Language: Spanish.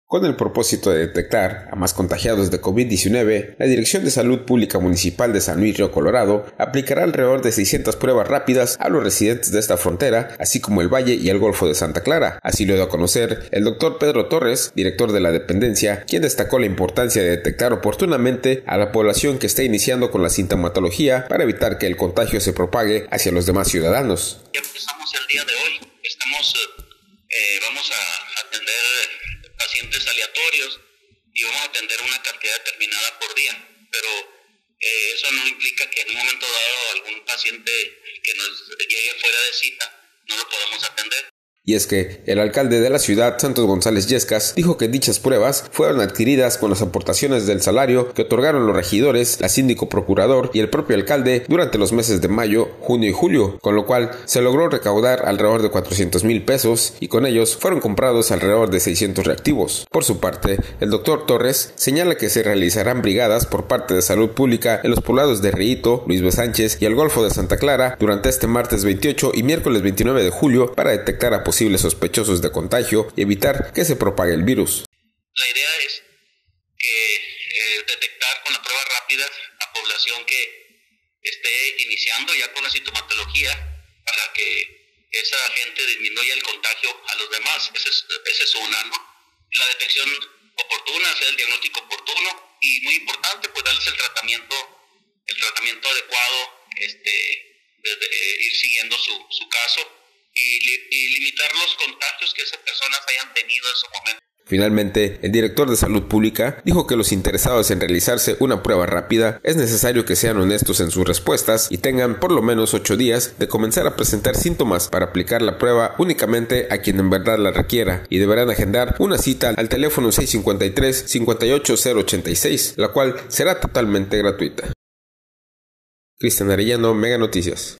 Con el propósito de detectar a más contagiados de COVID-19, la Dirección de Salud Pública Municipal de San Luis Río Colorado aplicará alrededor de 600 pruebas rápidas a los residentes de esta frontera, así como el Valle y el Golfo de Santa Clara. Así lo dio a conocer el doctor Pedro Torres, director de la dependencia, quien destacó la importancia de detectar oportunamente a la población que está iniciando con la sintomatología para evitar que el contagio se propague hacia los demás ciudadanos. Ya empezamos el día de hoy, vamos a atender pacientes aleatorios y vamos a atender una cantidad determinada por día, pero eso no implica que en un momento dado algún paciente que nos llegue fuera de cita no lo podamos atender. Y es que el alcalde de la ciudad, Santos González Yescas, dijo que dichas pruebas fueron adquiridas con las aportaciones del salario que otorgaron los regidores, la síndico procurador y el propio alcalde durante los meses de mayo, junio y julio, con lo cual se logró recaudar alrededor de 400,000 pesos y con ellos fueron comprados alrededor de 600 reactivos. Por su parte, el doctor Torres señala que se realizarán brigadas por parte de Salud Pública en los poblados de Riito, Luis B. Sánchez y el Golfo de Santa Clara durante este martes 28 y miércoles 29 de julio para detectar a posibles sospechosos de contagio y evitar que se propague el virus. La idea es que detectar con las pruebas rápidas a población que esté iniciando ya con la sintomatología para que esa gente disminuya el contagio a los demás. Esa es una, ¿no? La detección oportuna, hacer el diagnóstico oportuno y muy importante, pues darles el tratamiento adecuado, ir siguiendo su caso y limitar los contagios que esas personas hayan tenido en su momento. Finalmente, el director de Salud Pública dijo que los interesados en realizarse una prueba rápida es necesario que sean honestos en sus respuestas y tengan por lo menos 8 días de comenzar a presentar síntomas para aplicar la prueba únicamente a quien en verdad la requiera y deberán agendar una cita al teléfono 653-58086, la cual será totalmente gratuita. Cristian Arellano, Mega Noticias.